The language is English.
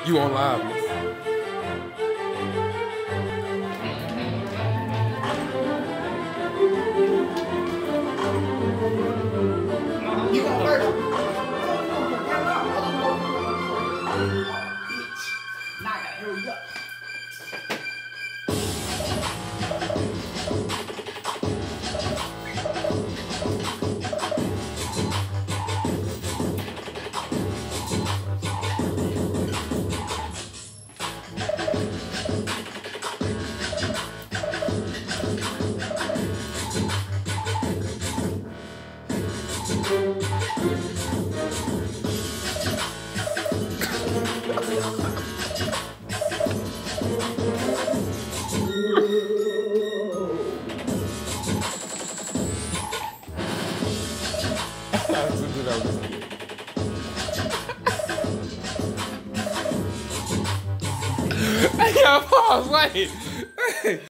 You on live. You go first. Now I gotta hurry up. Hey, yo, pause, wait.